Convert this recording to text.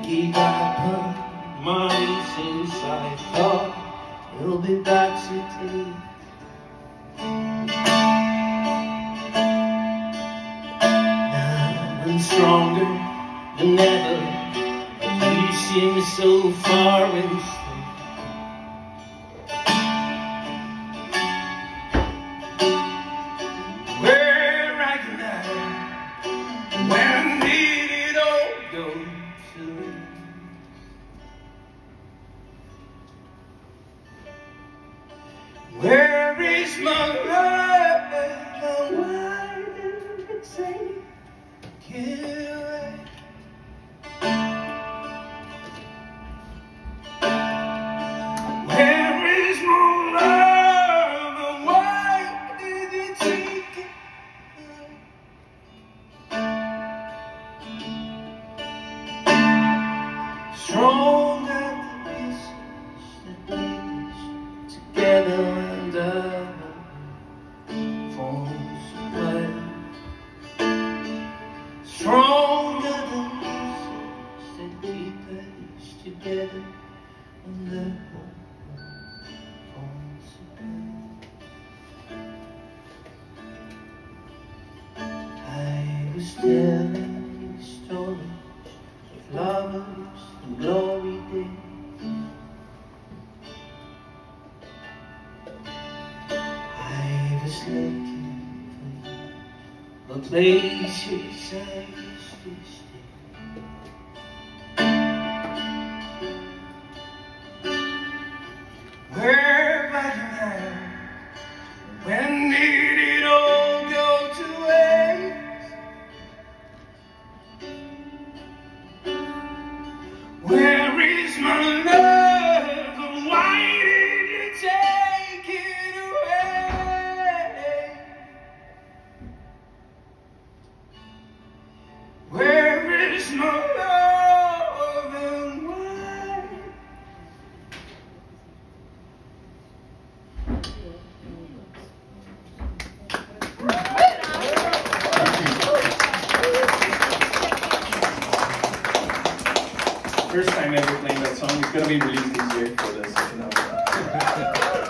gave up on money since I thought he'll be back today. Now I'm stronger than ever. You seem so far away. Where right now, when did it all go to? Where is my love? Why did it take it away? Where is my love? Why did it take it away? Strong at the pieces that make us together and falls apart. Stronger than pieces that keep us together and falls apart. I was telling you stories of lovers and glory days. I was looking for the places I used to stay. Where right now, when did it all go to waste? Where is my love? Why did you take it away? Where is my love and why? First time ever playing that song. It's gonna be released this year for the second album.